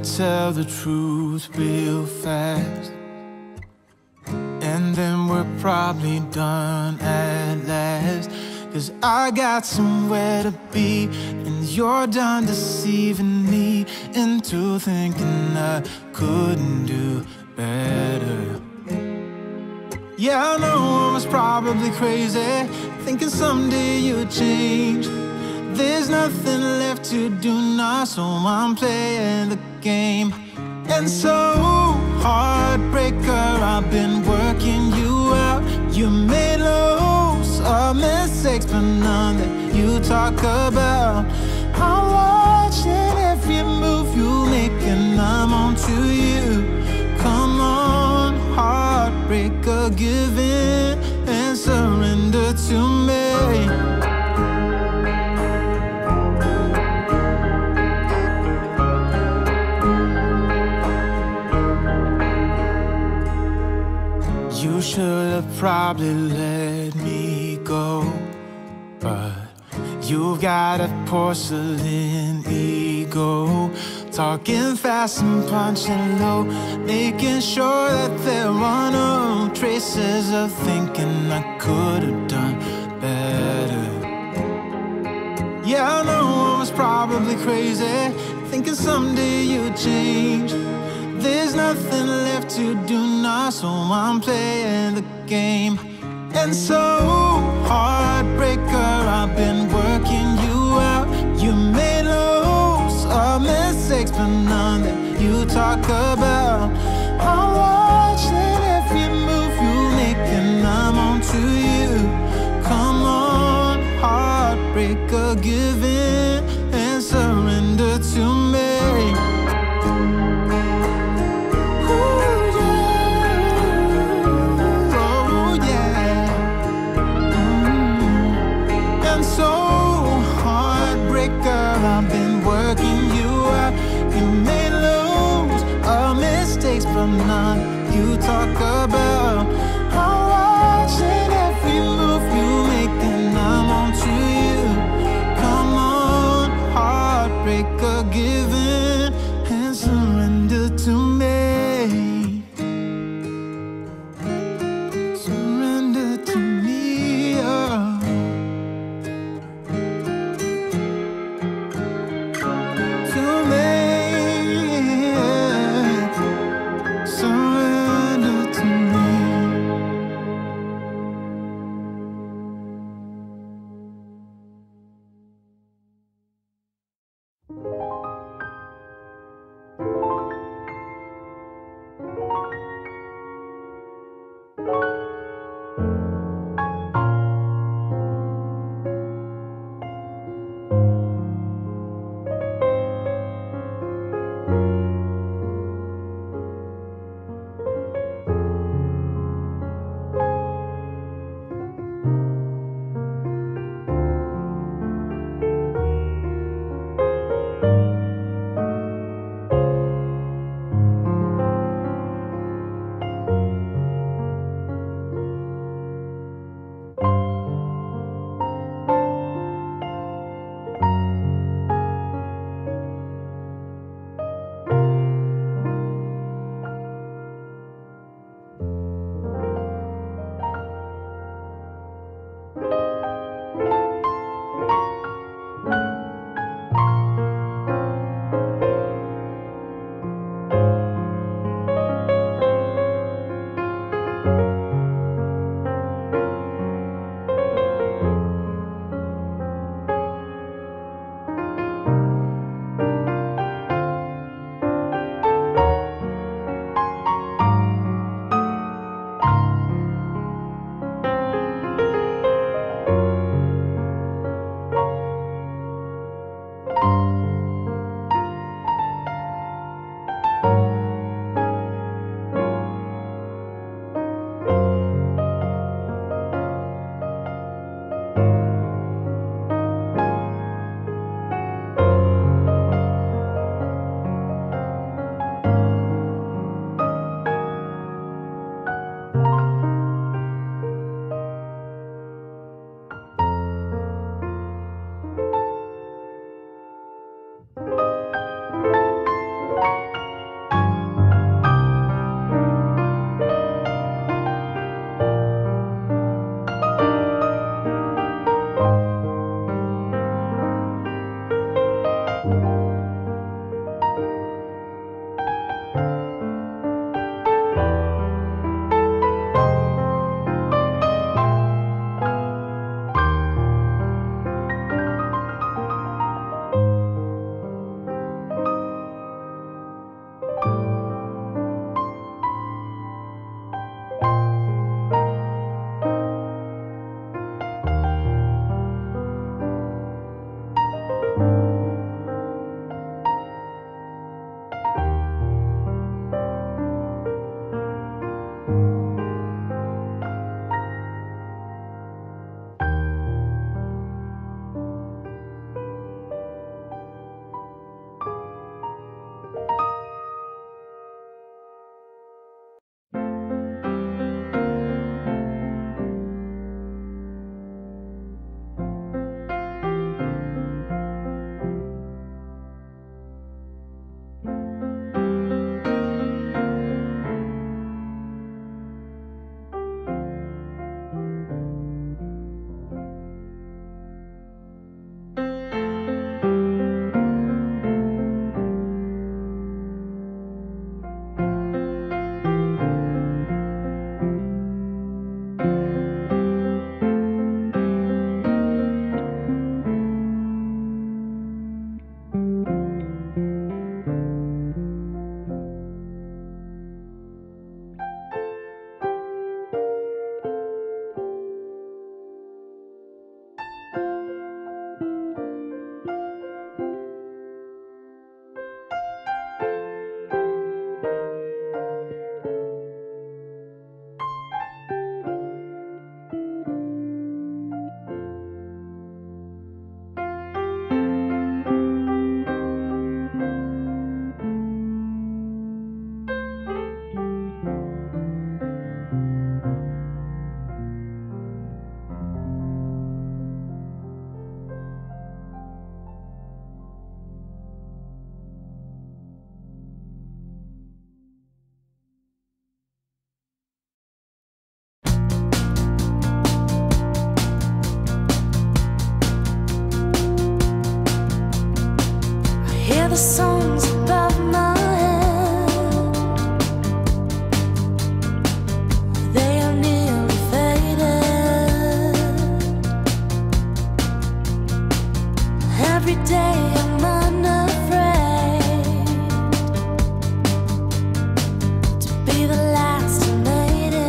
tell the truth real fast, and then we're probably done at last. 'Cause I got somewhere to be, and you're done deceiving me into thinking I couldn't do better. Yeah, I know I was probably crazy, thinking someday you'd change. There's nothing left to do now, so I'm playing the game. And so, heartbreaker, I've been working you out. You made loads of mistakes, but none that you talk about. I'm watching every move you make, and I'm on to you. Come on, heartbreaker, give in and surrender to me. You should have probably let me go, but you've got a porcelain ego, talking fast and punching low, making sure that there are no traces of thinking I could have done better. Yeah, I know I was probably crazy, thinking someday you'd change. There's nothing left to do now, so I'm playing the game. And so, heartbreaker, I've been working you out. You made loads of mistakes, but none that you talk about. I'm watching every move you make, and I'm on to you. Come on, heartbreaker, give in and surrender to me. I've been working you out. You made loads of mistakes, but none you talk about. I'm watching every move you make, and I'm on to you. Come on, heartbreaker, give in. the songs above my head, they are nearly faded. Every day I'm unafraid to be the last who made it.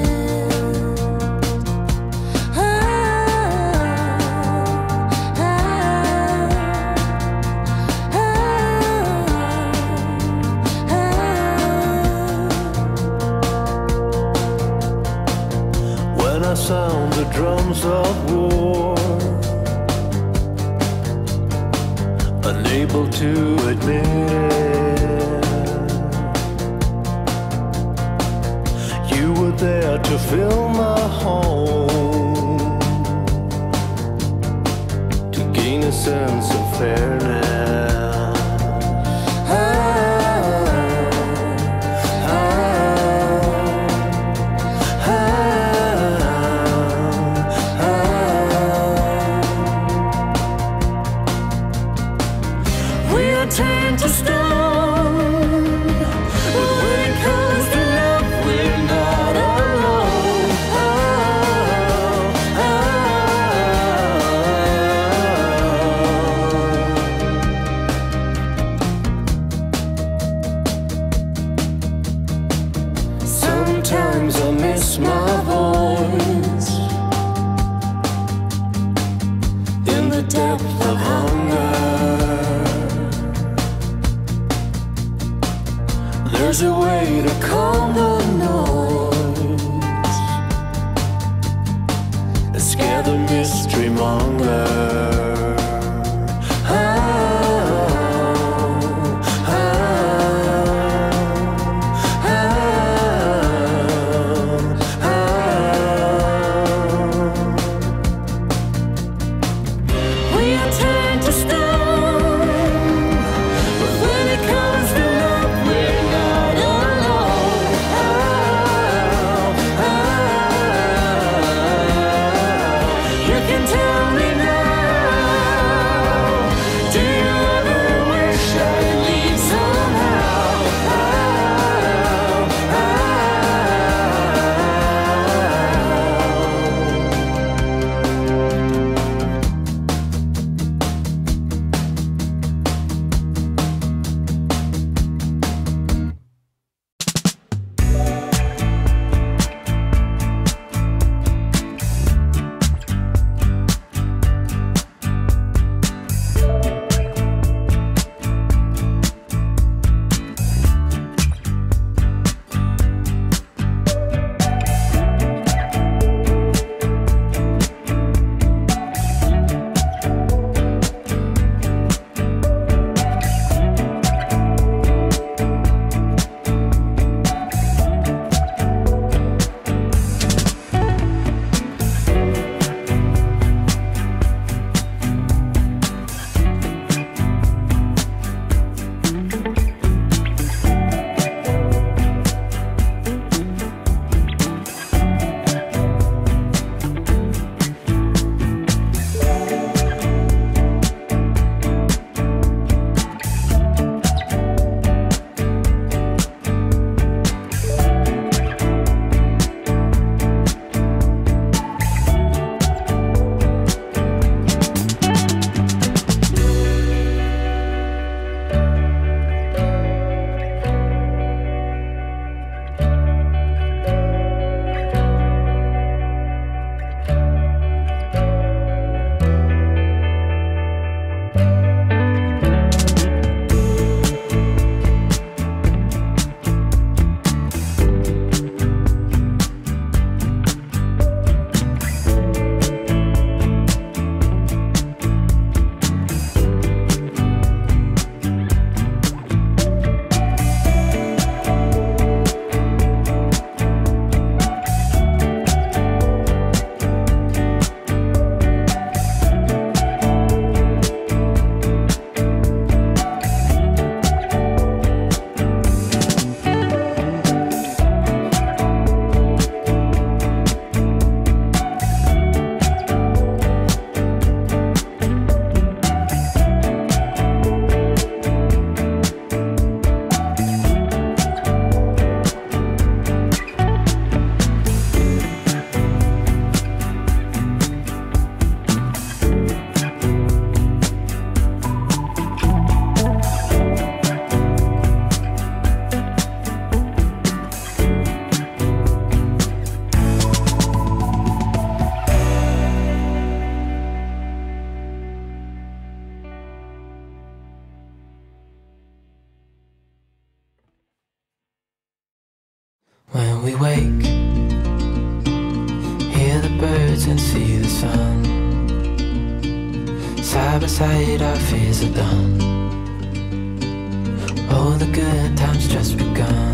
When I sound the drums of war, unable to admit it, you were there to fill my home, to gain a sense of fairness. Turn to stone, but when it comes to love, we're not alone. Sometimes I miss my voice in the depth of hunger. There's a way to calm the noise, scare the mystery monger. We are turned to stone, but when it comes to love, we're not alone. we wake, hear the birds and see the sun. Side by side our fears are done. Oh, the good times just begun.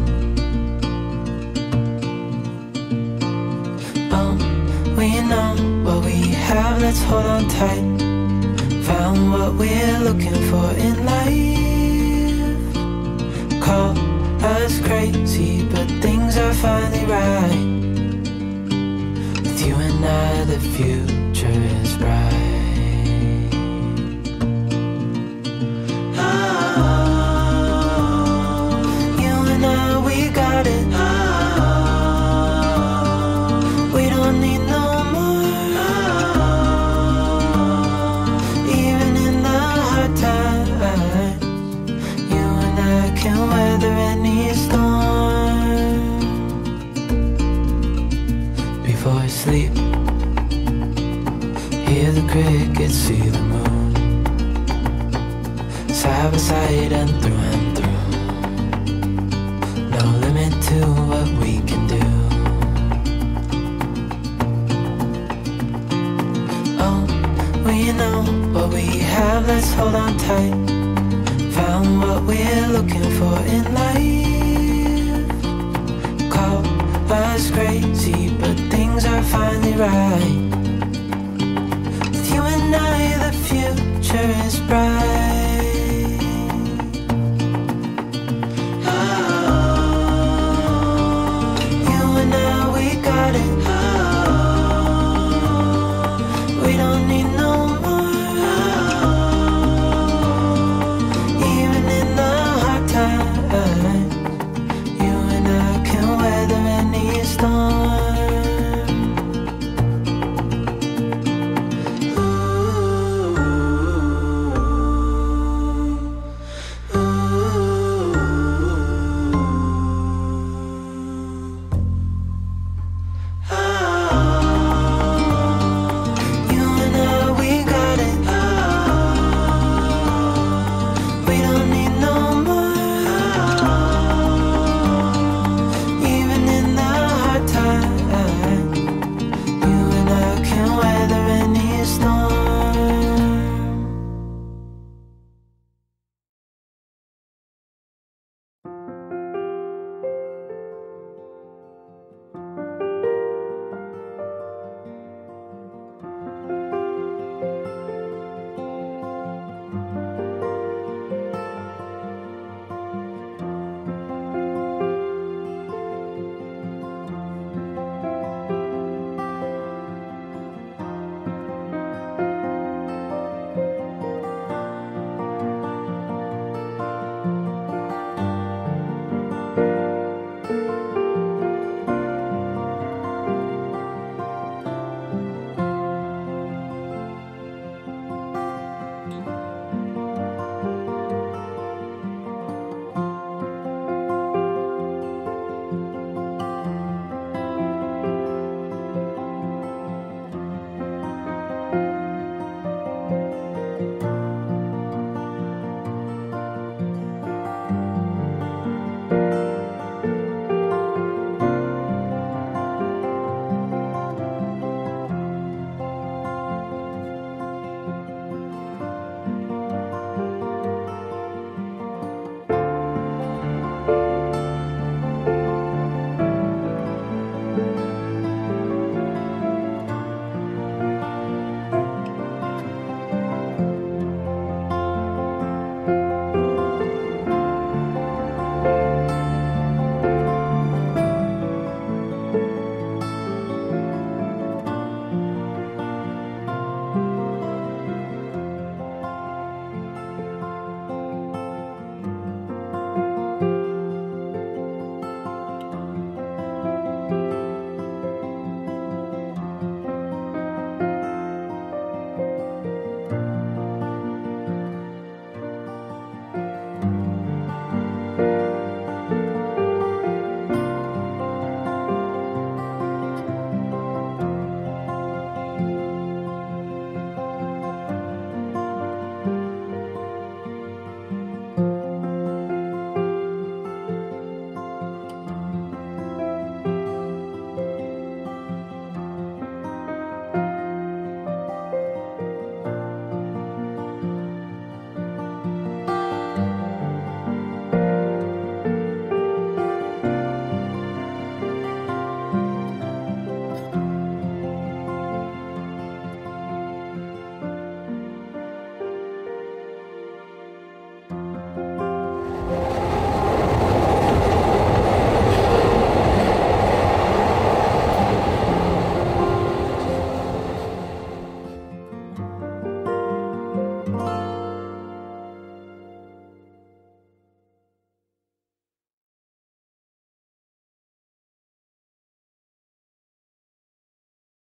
Oh, we know what we have, let's hold on tight. Found what we're looking for in life. Call us crazy, but things are finally right. With you and I, the future is bright. You and I, we got it. We don't need no more. Even in the hard times, you and I can weather any storm. Before I sleep, hear the crickets, see the moon. Side by side and through. No limit to what we can do. Oh, we know what we have, let's hold on tight. Found what we're looking for in life. Call us crazy, but things are finally right. With you and I, the future is bright.